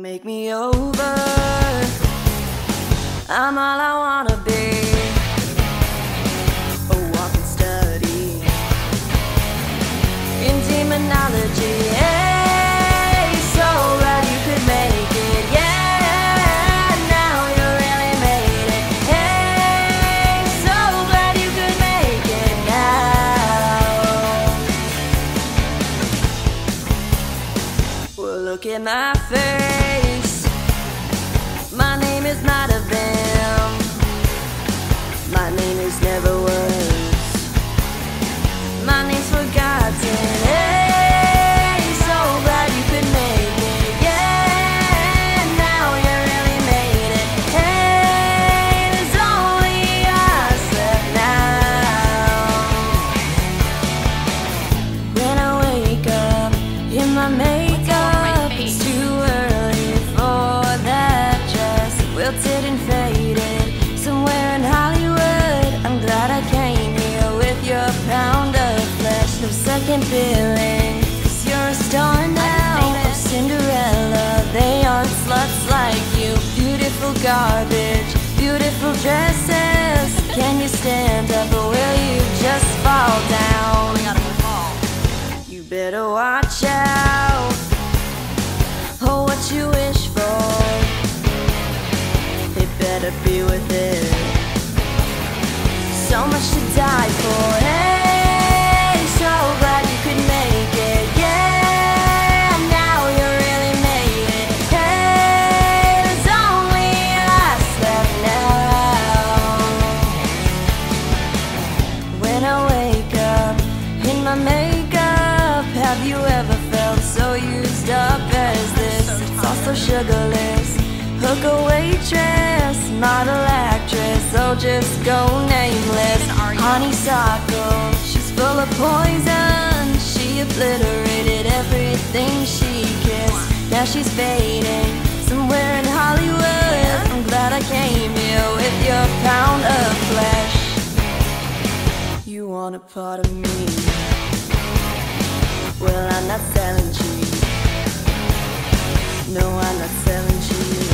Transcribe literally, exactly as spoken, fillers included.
make me over. I'm all I wanna be. A walking study in demonology. Hey, so glad you could make it. Yeah, now you really made it. Hey, so glad you could make it now. Well, look at my face. My name is not a bam. My name is never was. My name's forgotten. Hey, so glad you could make it. Yeah, now you really made it. Hey, there's only us left now. When I wake up in my makeup, it's too early for that dress, wilted and faded, somewhere in Hollywood. I'm glad I came here with your pound of flesh. No second feeling, 'cause you're a star now. Oh, Cinderella, they aren't sluts like you. Beautiful garbage, beautiful dresses. Can you stand up or will you just fall down? You better watch out. Oh, what you wish for, it better be with it. So much to die for. Hey, so glad you could make it. Yeah, now you really made it. Hey, there's only us left now. When I wake up in my makeup, have you ever felt so used up as this? It's all so sugarless. Hooker, waitress, model, actress, oh just go nameless. Honeysuckle, she's full of poison. She obliterated everything she kissed. Now she's fading somewhere in Hollywood. I'm glad I came here with your pound of flesh. You want a part of me? Well, I'm not selling cheese. No, I'm not selling cheese.